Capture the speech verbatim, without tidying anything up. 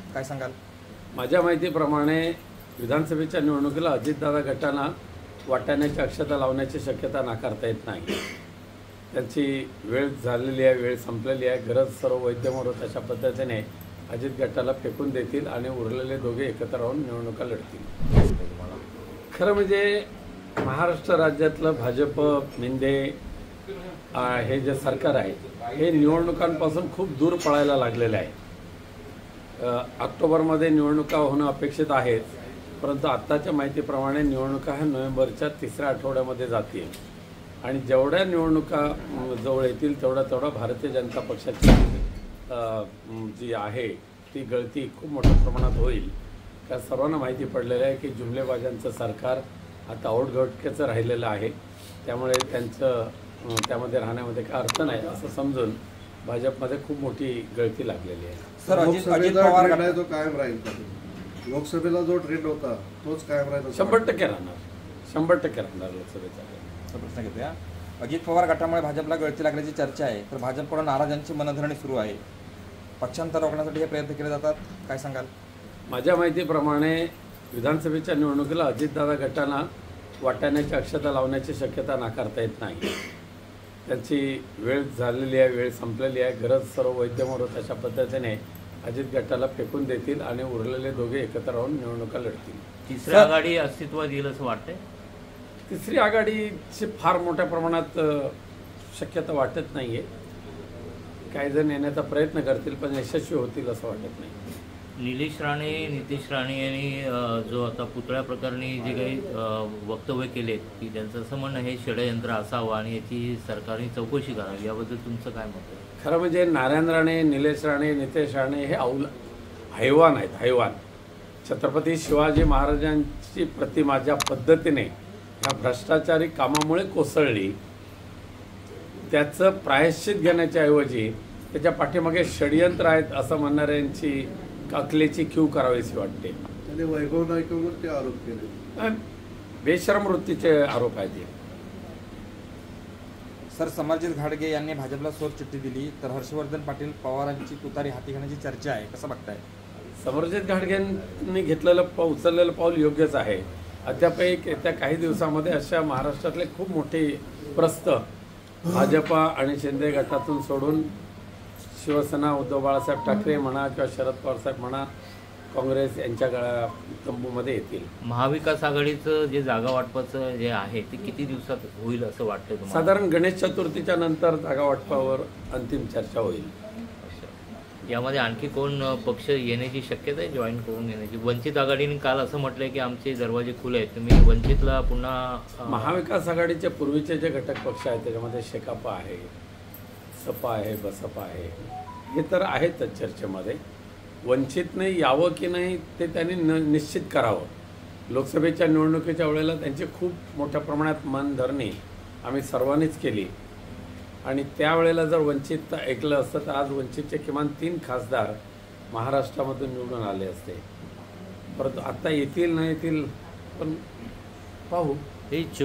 काय सांगाल? माझ्या माहितीप्रमाणे विधानसभेच्या निवडणुकीला अजितदादा गटांना वाटाण्याची अक्षता लावण्याची शक्यता नाकारता येत नाही। त्यांची वेळ झालेली आहे, वेळ संपलेली आहे। गरज सर्व वैद्यमोर अशा पद्धतीने अजित गटाला फेकून देतील आणि उरलेले दोघे एकत्र राहून निवडणुका लढतील। खरं म्हणजे महाराष्ट्र राज्यातलं भाजप मिंदे हे जे सरकार आहे हे निवडणुकांपासून खूप दूर पळायला लागलेलं आहे। ऑक्टोबरमध्ये निवडणुका होणं अपेक्षित आहेत, परंतु आत्ताच्या माहितीप्रमाणे निवडणुका ह्या नोव्हेंबरच्या तिसऱ्या आठवड्यामध्ये जातील आणि जेवढ्या निवडणुका जवळ येतील तेवढा तेवढा भारतीय जनता पक्षाची जी आहे ती गळती खूप मोठ्या प्रमाणात होईल। त्या सर्वांना माहिती पडलेलं आहे की जुमलेबाजांचं सरकार आता औटघटकेचं राहिलेलं आहे, त्यामुळे त्यांचं त्यामध्ये राहण्यामध्ये काय अर्थ नाही असं समजून भाजपमध्ये खूप मोठी गळती लागलेली आहे। सर, अजित अजित पवार गटाचा जो कायम राहील, लोकसभेला जो ट्रेंड होता तोच कायम राहील? शंभर टक्के राहणार, शंभर टक्के राहणार लोकसभेचा प्रश्न घेतोया। अजित पवार गटामुळे भाजपला गळती लागल्याची चर्चा आहे, तर भाजपकडून नाराजांची मनधरणी सुरू आहे। पक्षांतर रोखण्यासाठी हे प्रयत्न केले जातात, काय सांगाल? माझ्या माहितीप्रमाणे विधानसभेच्या निवडणुकीला अजितदादा गटांना वाटाण्याची अक्षता लावण्याची शक्यता नाकारता येत नाही। त्यांची वेळ झालेली आहे, वेळ संपलेली आहे। गरज सर्व वैद्यमोर अशा पद्धतीने अजित गटाला फेकून देतील आणि उरलेले दोघे एकत्र राहून निवडणुका लढतील। तिसरी आघाडी अस्तित्वात येईल असं वाटतंय? तिसरी आघाडीची फार मोठ्या प्रमाणात शक्यता वाटत नाही आहे। काही जण येण्याचा प्रयत्न करतील पण यशस्वी होतील असं वाटत नाही। निलेश राणे, नितेश राणे यांनी जो आता पुतळ्या प्रकरणी जे काही वक्तव्य केलेत की त्यांचं असं म्हणणं हे षडयंत्र असावं आणि याची सरकारने चौकशी करावी, याबद्दल तुमचं काय मत आहे? खरं म्हणजे नारायण राणे, निलेश राणे, नितेश राणे हे औल हैवान आहेत, हैवान। छत्रपती शिवाजी महाराजांची प्रतिमा ज्या पद्धतीने ह्या भ्रष्टाचारी कामामुळे कोसळली, त्याचं प्रायश्चित घेण्याच्या ऐवजी त्याच्या पाठीमागे षडयंत्र आहेत असं म्हणणाऱ्यांची अकलेची कीव करावीशी वाटते। त्याने वैभव नाईकवरती आरोप केले, बेशरम वृत्तीचे आरोप आहेत। सर, समरजित घाटगे यांनी भाजपला सोर चिठ्ठी दिली, तर हर्षवर्धन पाटील पवारांची तुतारी हाती घेण्याची चर्चा आहे, कसं बघताय? समरजित घाटगेंनी घेतलेलं पाऊल उचललेलं पाऊल योग्यच आहे। अद्याप येत्या काही दिवसामध्ये अशा महाराष्ट्रातले खूप मोठी प्रस्थ भाजपा आणि शिंदे गटातून सोडून शिवसेना, उद्धव बाळासाहेब ठाकरे म्हणा किंवा शरद पवार साहेब म्हणा, काँग्रेस यांच्या गळा तंबूमध्ये येतील। महाविकास आघाडीचं जे जागा वाटपाचं जे आहे ते किती दिवसात होईल असं वाटतं तुम्हाला? साधारण गणेश चतुर्थीच्या नंतर जागा वाटपावर अंतिम चर्चा होईल। यामध्ये आणखी कोण पक्ष येण्याची शक्यता आहे, जॉईन करून येण्याची? वंचित आघाडीने काल असं म्हटलंय की आमचे दरवाजे खुले आहेत, तुम्ही वंचितला पुन्हा? महाविकास आघाडीचे पूर्वीचे जे घटक पक्ष आहेत त्याच्यामध्ये शेकापा आहे, सपा आहे, बसपा आहे, हे तर आहेतच चर्चेमध्ये। वंचितने यावं की नाही ते त्यांनी न निश्चित करावं। लोकसभेच्या निवडणुकीच्या वेळेला त्यांची खूप मोठ्या प्रमाणात मनधरणी आम्ही सर्वांनीच केली आणि त्यावेळेला जर वंचित ऐकलं असतं तर आज वंचितचे किमान तीन खासदार महाराष्ट्रामधून निवडून आले असते। परंतु आता येतील न येतील पण पाहू।